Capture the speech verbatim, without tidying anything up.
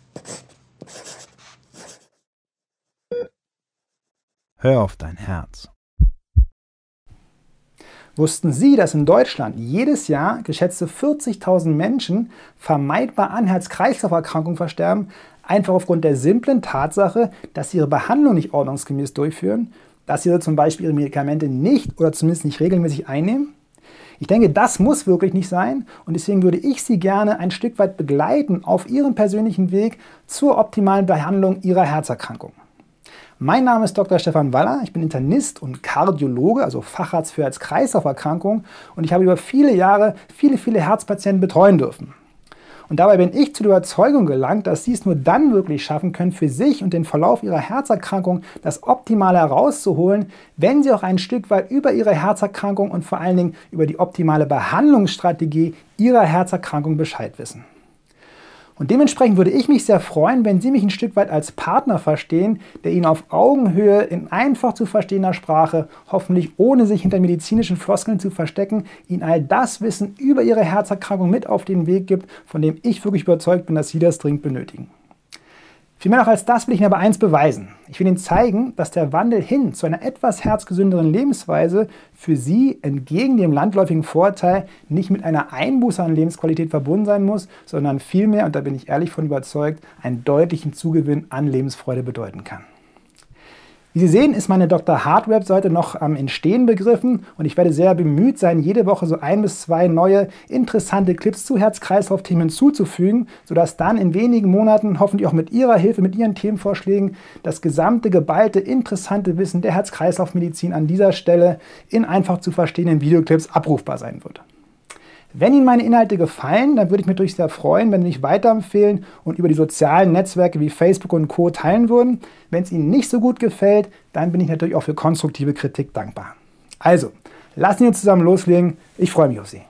Hör auf dein Herz. Wussten Sie, dass in Deutschland jedes Jahr geschätzte vierzigtausend Menschen vermeidbar an Herz-Kreislauf-Erkrankungen versterben, einfach aufgrund der simplen Tatsache, dass sie ihre Behandlung nicht ordnungsgemäß durchführen, dass sie zum Beispiel ihre Medikamente nicht oder zumindest nicht regelmäßig einnehmen? Ich denke, das muss wirklich nicht sein und deswegen würde ich Sie gerne ein Stück weit begleiten auf Ihrem persönlichen Weg zur optimalen Behandlung Ihrer Herzerkrankung. Mein Name ist Doktor Stefan Waller, ich bin Internist und Kardiologe, also Facharzt für Herz-Kreislauf-Erkrankungen und ich habe über viele Jahre viele, viele Herzpatienten betreuen dürfen. Und dabei bin ich zu der Überzeugung gelangt, dass Sie es nur dann wirklich schaffen können, für sich und den Verlauf Ihrer Herzerkrankung das Optimale herauszuholen, wenn Sie auch ein Stück weit über Ihre Herzerkrankung und vor allen Dingen über die optimale Behandlungsstrategie Ihrer Herzerkrankung Bescheid wissen. Und dementsprechend würde ich mich sehr freuen, wenn Sie mich ein Stück weit als Partner verstehen, der Ihnen auf Augenhöhe in einfach zu verstehender Sprache, hoffentlich ohne sich hinter medizinischen Floskeln zu verstecken, Ihnen all das Wissen über Ihre Herzerkrankung mit auf den Weg gibt, von dem ich wirklich überzeugt bin, dass Sie das dringend benötigen. Viel mehr noch als das will ich Ihnen aber eins beweisen. Ich will Ihnen zeigen, dass der Wandel hin zu einer etwas herzgesünderen Lebensweise für Sie entgegen dem landläufigen Vorteil nicht mit einer Einbuße an Lebensqualität verbunden sein muss, sondern vielmehr, und da bin ich ehrlich von überzeugt, einen deutlichen Zugewinn an Lebensfreude bedeuten kann. Wie Sie sehen, ist meine Doktor Hart Webseite noch am Entstehen begriffen und ich werde sehr bemüht sein, jede Woche so ein bis zwei neue interessante Clips zu Herz-Kreislauf-Themen hinzuzufügen, sodass dann in wenigen Monaten hoffentlich auch mit Ihrer Hilfe, mit Ihren Themenvorschlägen das gesamte geballte, interessante Wissen der Herz-Kreislauf-Medizin an dieser Stelle in einfach zu verstehenden Videoclips abrufbar sein wird. Wenn Ihnen meine Inhalte gefallen, dann würde ich mich natürlich sehr freuen, wenn Sie mich weiterempfehlen und über die sozialen Netzwerke wie Facebook und Co. teilen würden. Wenn es Ihnen nicht so gut gefällt, dann bin ich natürlich auch für konstruktive Kritik dankbar. Also, lassen Sie uns zusammen loslegen. Ich freue mich auf Sie.